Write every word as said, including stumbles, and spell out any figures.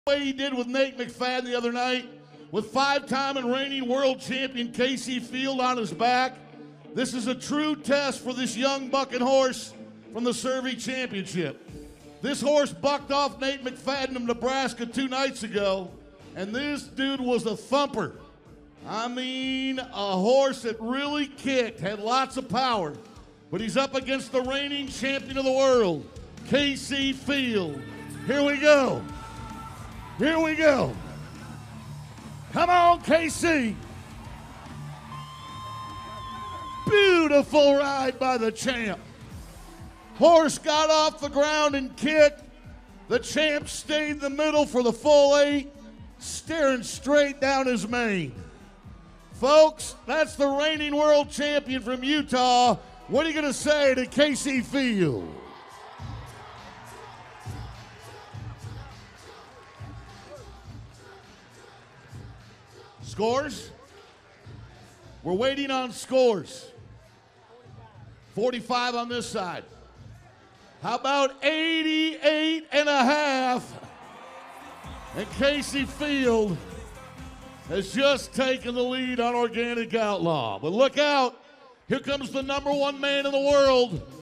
way he did with Nate McFadden the other night, with five-time and reigning world champion Casey Field on his back. This is a true test for this young bucking horse from the Survey Championship. This horse bucked off Nate McFadden of Nebraska two nights ago, and this dude was a thumper. I mean, a horse that really kicked, had lots of power, but he's up against the reigning champion of the world, Casey Field. Here we go. Here we go. Come on, K C. Beautiful ride by the champ. Horse got off the ground and kicked. The champ stayed in the middle for the full eight, staring straight down his mane. Folks, that's the reigning world champion from Utah. What are you going to say to Casey Field? Scores? We're waiting on scores. forty-five on this side. How about eighty-eight and a half? And Casey Field has just taken the lead on Organic Outlaw. But look out, here comes the number one man in the world.